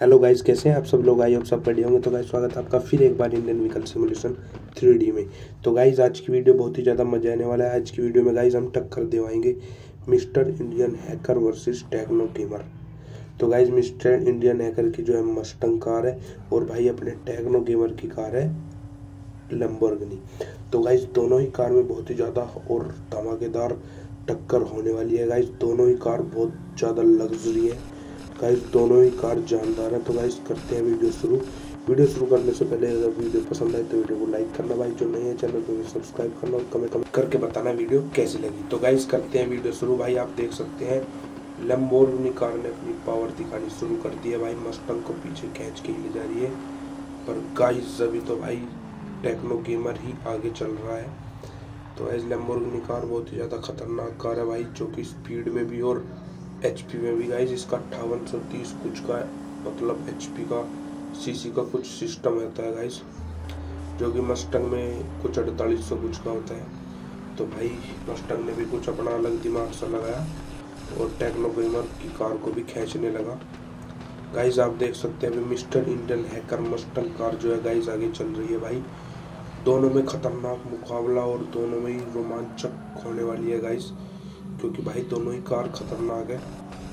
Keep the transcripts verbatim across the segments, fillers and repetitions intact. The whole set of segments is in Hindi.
हेलो गाइस, कैसे हैं आप सब लोग। आई आप सब बढ़िया होंगे। तो गाइस स्वागत है आपका फिर एक बार Indian vehicle simulation three D में। तो गाइस आज की वीडियो बहुत ही ज़्यादा मजा आने वाला है। आज की वीडियो में गाइस हम टक्कर दिवाएंगे mister Indian hacker versus techno gamer. तो गाइस मिस्टर इंडियन हैकर की जो है मस्टंग कार है और भाई अपने टेक्नो गेमर की कार है लैम्बोर्गिनी। तो गाइस दोनों ही कार में बहुत ही ज़्यादा और धमाकेदार टक्कर होने वाली है। गाइस दोनों ही कार बहुत ज़्यादा लग्जरी है। गाइस दोनों ही कार जानदार है। तो गाइस करते हैं वीडियो शुरू। वीडियो शुरू करने से पहले अगर वीडियो पसंद आए तो वीडियो को लाइक करना, भाई जो नए हैं चैनल को सब्सक्राइब करना और कमेंट कमेंट करके बताना वीडियो कैसी लगी। तो गाइस करते हैं वीडियो शुरू। भाई आप देख सकते हैं लैम्बोर्गिनी कार ने अपनी पावर दिखानी शुरू कर दी है। भाई मस्टंग को पीछे खींच के ही ले जा रही है, पर गाइस अभी तो भाई टेक्नो गेमर ही आगे चल रहा है। तो एज लैम्बोर्गिनी कार बहुत ही ज़्यादा खतरनाक कार है भाई, जो कि स्पीड में भी और एचपी में भी। गाइस इसका अट्ठावन सौ तीस कुछ का मतलब एचपी का सीसी का कुछ सिस्टम होता है गाइस, जो कि मस्टंग में कुछ अड़तालीस सौ कुछ का होता है। तो भाई मस्टंग ने भी कुछ अपना अलग दिमाग सा लगाया और टेक्नो गेमर की कार को भी खींचने लगा। गाइस आप देख सकते हैं अभी mister Indian hacker Mustang car जो है गाइस आगे चल रही है। भाई दोनों में खतरनाक मुकाबला और दोनों में ही रोमांचक होने वाली है गाइस, क्योंकि भाई दोनों ही कार खतरनाक है।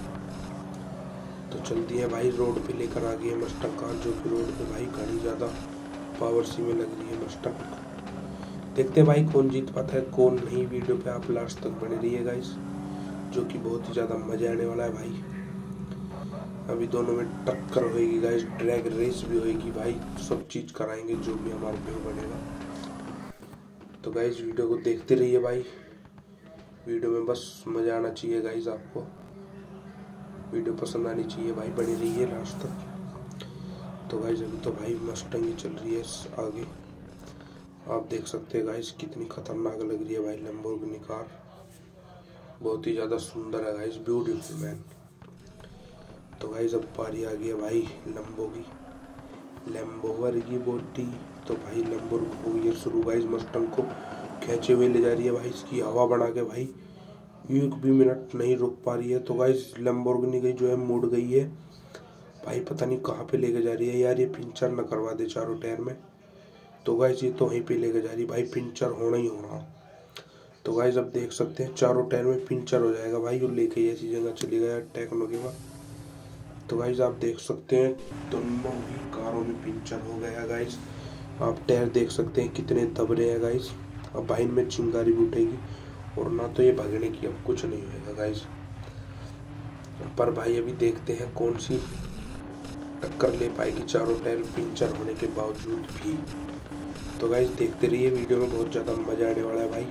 तो चलती है भाई रोड पे लेकर आ गई है मस्टंग कार, जो कि रोड पे भाई घनी ज़्यादा पावर सी में लग रही है मस्टंग। देखते हैं भाई कौन जीत पाता है कौन नहीं। वीडियो पे आप लास्ट तक बने रहिए गाइस, जो कि बहुत ही ज़्यादा मजा आने वाला है भाई। अभी दोनों में टक्कर होगी गाइस, ड्रैग रेस भी होगी भाई, सब चीज़ कराएंगे जो भी हमारे पे बनेगा। तो गाइस वीडियो को देखते रहिए भाई, वीडियो में बस मज़ा आना चाहिए गाइस, आपको वीडियो पसंद आनी चाहिए भाई, बने रहिए लास्ट तक। तो गाइस अभी तो भाई मस्टंग ही चल रही है आगे। आप देख सकते हैं गाइस कितनी खतरनाक लग रही है भाई लैम्बोर्गिनी कार, बहुत ही ज़्यादा सुंदर है गाइस, ब्यूटीफुल मैन। तो गाइस अब पारी आ गई है भाई लैम्बो की, लैम्बोर्गिनी बोटी। तो भाई लैम्बोर्गिनी हो गई है शुरू गाइस, मस्टंग को खींचे हुए ले जा रही है भाई, इसकी हवा बना के भाई एक भी मिनट नहीं रुक पा रही है। तो गाइस लैम्बोर्गिनी गई जो है मुड़ गई है भाई, पता नहीं कहाँ पे लेके जा रही है यार, ये पिंचर न करवा दे चारों टायर में। तो गाइस ये तो वहीं पे लेके जा रही है भाई, पिंचर होना ही होना। तो गाइस अब देख सकते हैं चारों टायर में पिंचर हो जाएगा भाई, वो लेके ऐसी जगह चली गया टेक्नो गेमर। तो गाइस आप देख सकते हैं दोनों ही कारों में पिंचर हो गया गाइस। आप टायर देख सकते हैं कितने दब रहे हैं गाइस। अब भाई में चिंगारी भी उठेगी और ना तो ये भागने की अब कुछ नहीं होगा गाइस। पर भाई अभी देखते हैं कौन सी टक्कर ले पाएगी चारों टायर पिंचर होने के बावजूद भी। तो गाइस देखते रहिए वीडियो में, बहुत ज़्यादा मजा आने वाला है भाई।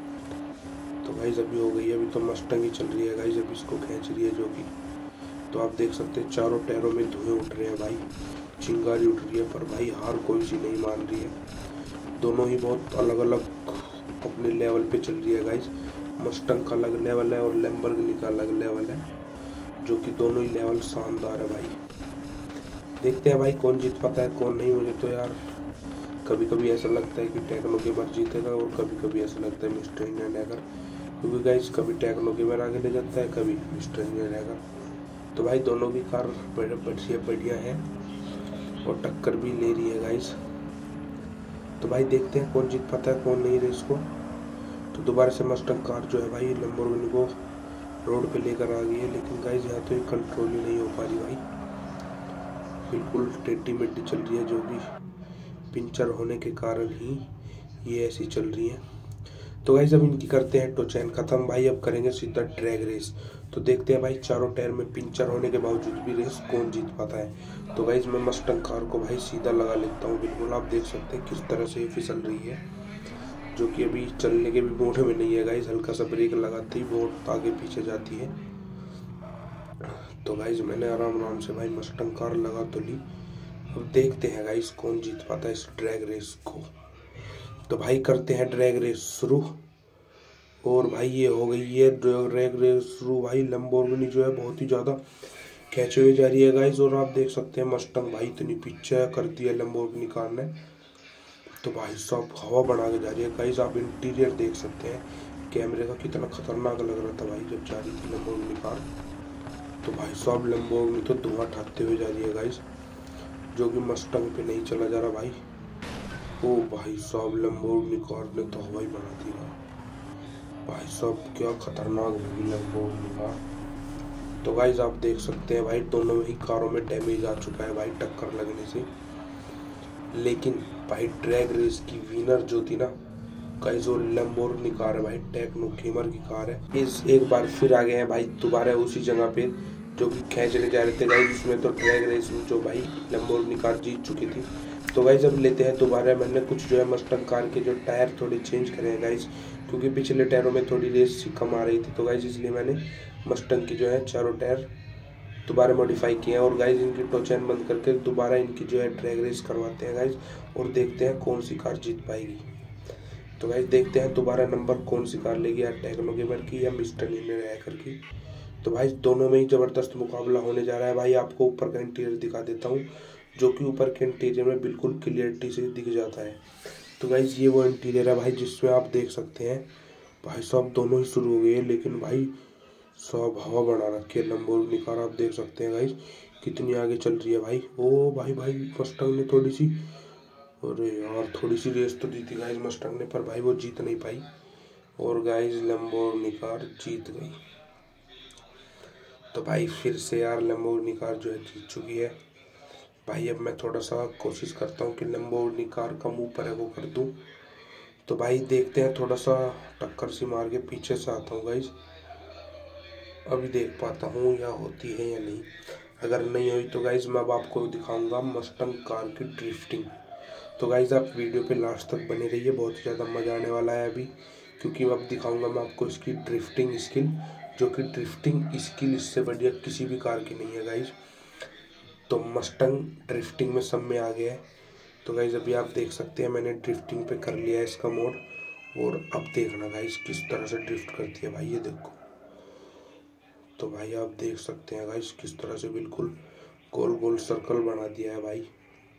तो गाइस अभी हो गई है, अभी तो मस्टंग ही चल रही है गाइस, अभी इसको खींच रही है जो कि। तो आप देख सकते हैं चारों टायरों में धुएं उठ रहे हैं भाई, चिंगारी उठ रही है, पर भाई हार कोई सी नहीं मान रही है। दोनों ही बहुत अलग अलग अपने लेवल पे चल रही है गाइस, मस्टंग का अलग लेवल है और लैम्बोर्गिनी का अलग लेवल है, जो कि दोनों ही लेवल शानदार है भाई। देखते हैं भाई कौन जीत पाता है कौन नहीं। मुझे तो यार कभी कभी ऐसा लगता है कि टेक्नो गेमर जीतेगा और कभी कभी ऐसा लगता है मिस्टर इंडियन हैकर, क्योंकि गाइस कभी टेक्नो गेमर आगे ले जाता है कभी मिस्टर इंडियन हैकर। तो भाई दोनों की कार बढ़िया बढ़िया है और टक्कर भी ले रही है गाइस। तो भाई देखते हैं कौन जीत पाता है कौन नहीं रेस को। तो दोबारा से मस्टंग कार जो है भाई लैम्बोर्गिनी को रोड पे लेकर आ गई है, लेकिन गाइस यहाँ तो ये कंट्रोल ही नहीं हो पा रही भाई, बिल्कुल टेढ़ी मेढ़ी चल रही है, जो कि पिंचर होने के कारण ही ये ऐसी चल रही है। तो गाइस अब इनकी करते हैं टो चैन खत्म भाई, अब करेंगे सीधा ड्रैग रेस। तो देखते हैं भाई चारों टायर में पिंचर होने के बावजूद भी रेस कौन जीत पाता है। तो गाइस मैं मस्टंग कार को भाई सीधा लगा लेता हूँ बिल्कुल। आप देख सकते हैं किस तरह से ये फिसल रही है, जो कि अभी चलने के भी मोड में नहीं है गाइस, हल्का सा ब्रेक लगाते ही बहुत आगे पीछे जाती है। तो गाइस मैंने आराम आराम से भाई मस्टंग कार लगा तो ली। अब देखते हैं गाइस कौन जीत पाता है इस ड्रैग रेस को। तो भाई करते हैं ड्रैग रेस शुरू। और भाई ये हो गई है ड्रैग रेस शुरू। भाई लैम्बोर्गिनी जो है बहुत ही ज़्यादा खींचे हुए जा रही है गाइस, और आप देख सकते हैं मस्टंग भाई इतनी पीछे कर दी है लैम्बोर्गिनी कार ने। तो भाई सब हवा बना के जा रही है गाइस, आप इंटीरियर देख सकते हैं कैमरे का कितना खतरनाक लग रहा था भाई जब जा रही थी लैम्बोर्गिनी कार। तो भाई साहब लैम्बोर्गिनी तो धुआं उठाते हुए जा रही है गाइस, जो कि मस्टंग पे नहीं चला जा रहा भाई। ओ भाई साहब लैम्बोर्गिनी कार ने तो हवाई बना दी भाई साहब, क्या खतरनाक होगी लैम्बोर्गिनी कार। तो गाइस आप देख सकते हैं भाई दोनों ही कारों में डैमेज आ चुका है भाई टक्कर लगने से। लेकिन भाई ड्रैग रेस की विनर जो थी ना गाइस वो लैम्बोर्गिनी कार है भाई, टेक्नो गेमर की कार है। इस एक बार फिर आ गए हैं भाई दोबारा उसी जगह पे जो कि खींचने जा रहे थे गाइस, जिसमें तो ड्रैग रेस में जो भाई लैम्बोर्गिनी कार जीत चुकी थी। तो गाइस अब लेते हैं दोबारा, मैंने कुछ जो है मस्टंग कार के जो टायर थोड़े चेंज करे हैं गाइस, क्योंकि पिछले टायरों में थोड़ी रेस कम आ रही थी। तो गाइस इसलिए मैंने मस्टंग की जो है चारों टायर दोबारा मॉडिफाई किए हैं। और गाइस इनकी टोचैन बंद करके दोबारा इनकी जो है ड्रैग रेस करवाते हैं गाइस, और देखते हैं कौन सी कार जीत पाएगी। तो गाइस देखते हैं दोबारा नंबर कौन सी कार लेगी, या टेक्नो गेमर की या मिस्टर नीने हैकर की। तो भाई दोनों में ही जबरदस्त मुकाबला होने जा रहा है भाई। आपको ऊपर का इंटीरियर दिखा देता हूँ, जो कि ऊपर के इंटीरियर में बिल्कुल क्लियरिटी से दिख जाता है। तो गाइस ये वो इंटीरियर है भाई जिसमें आप देख सकते हैं भाई साहब दोनों ही शुरू हो गए हैं, लेकिन भाई सब हवा बना रखी है लैम्बोर्गिनी कार। आप देख सकते हैं गाइस कितनी आगे चल रही है भाई। ओ भाई भाई मस्टंग ने थोड़ी सी, अरे यार थोड़ी सी रेस तो दी थी गाइस मस्टंग ने, पर भाई वो जीत नहीं पाई और गाइस लैम्बोर्गिनी कार जीत गई। तो भाई फिर से यार लैम्बोर्गिनी कार जो है जीत चुकी है भाई। अब मैं थोड़ा सा कोशिश करता हूँ कि लैम्बोर्गिनी कार का मुंह पर है वो कर दूँ। तो भाई देखते हैं, थोड़ा सा टक्कर सी मार के पीछे से आता हूँ गाइस, अभी देख पाता हूँ या होती है या नहीं। अगर नहीं हुई तो गाइज मैं अब आपको दिखाऊंगा मस्टंग कार की ड्रिफ्टिंग। तो गाइज आप वीडियो पे लास्ट तक बने रहिए, बहुत ही ज़्यादा मज़ा आने वाला है अभी, क्योंकि अब दिखाऊंगा मैं आपको इसकी ड्रिफ्टिंग स्किल, जो कि ड्रिफ्टिंग स्किल इससे बढ़िया किसी भी कार की नहीं है गाइज। तो मस्टंग ड्रिफ्टिंग में सब में आ गया है। तो गाइज अभी आप देख सकते हैं मैंने ड्रिफ्टिंग पे कर लिया है इसका मोड, और अब देखना गाइज किस तरह से ड्रिफ्ट करती है भाई, ये देखो। तो भाई आप देख सकते हैं गाइस किस तरह से बिल्कुल गोल गोल सर्कल बना दिया है भाई।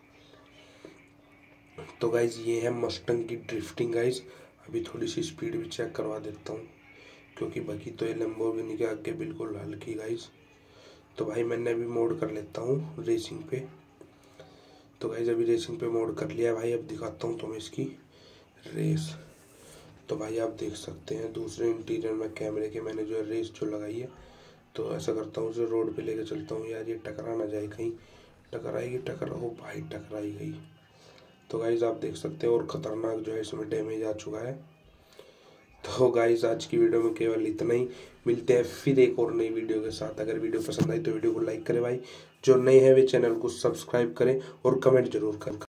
तो गाइस ये है मस्टंग की ड्रिफ्टिंग गाइस। अभी थोड़ी सी स्पीड भी चेक करवा देता हूँ, क्योंकि बाकी तो ये लैम्बोर्गिनी के आगे बिल्कुल हल्की गाइस। तो भाई मैंने अभी मोड कर लेता हूँ रेसिंग पे। तो गाइस अभी रेसिंग पे मोड कर लिया है भाई। अब दिखाता हूँ तुम्हें इसकी रेस। तो भाई आप देख सकते हैं दूसरे इंटीरियर में कैमरे के मैंने जो है रेस जो लगाई है। तो ऐसा करता हूँ उसे रोड पे लेके चलता हूँ, यार ये टकरा ना जाए कहीं, टकराएगी टकरा हो भाई टकराई गई। तो गाइज आप देख सकते हैं और ख़तरनाक जो है इसमें डैमेज आ चुका है। तो गाइज आज की वीडियो में केवल इतना ही, मिलते हैं फिर एक और नई वीडियो के साथ। अगर वीडियो पसंद आई तो वीडियो को लाइक करें भाई, जो नए हैं वे चैनल को सब्सक्राइब करें और कमेंट जरूर करें।